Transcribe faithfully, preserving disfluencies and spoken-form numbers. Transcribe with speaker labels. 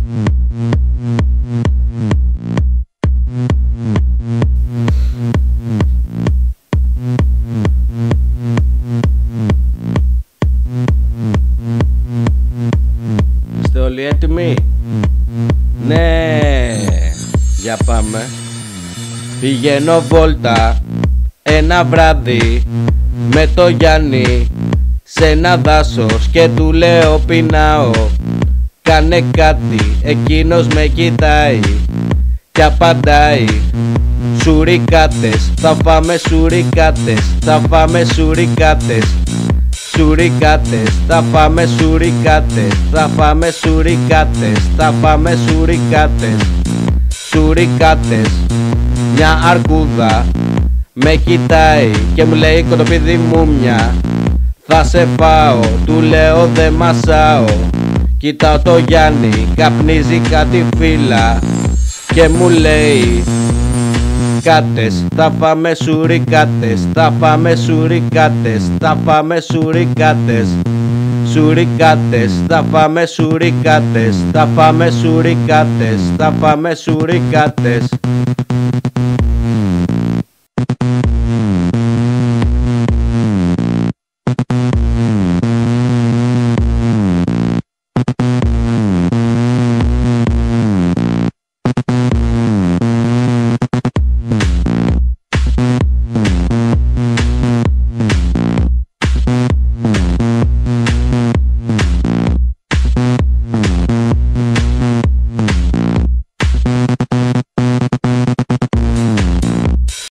Speaker 1: Είστε όλοι έτοιμοι? Ναι, για πάμε. Πηγαίνω βόλτα ένα βράδυ με το Γιάννη σε ένα δάσος και του λέω πεινάω, κάνε κάτι. Εκείνος με κοιτάει κι απαντάει, σουρικάτες, θα φάμε σουρικάτες, θα φάμε σουρικάτες. Σουρικάτες, θα φάμε σουρικάτες, θα φάμε σουρικάτες, θα φάμε σουρικάτες. Σουρικάτες. Μια αρκούδα με κοιτάει και μου λέει κοντοπίδι μου μια, θα σε φάω, του λέω δε μασάω. Κοιτάω το Γιάννη, καπνίζει κάτι φύλλα και μου λέει κάτες, θα φάμε σουρικάτες, θα φάμε σουρικάτες, θα φάμε σουρικάτες. Σουρικάτες, θα φάμε σουρικάτες, θα φάμε σουρικάτες, θα φάμε σουρικάτες.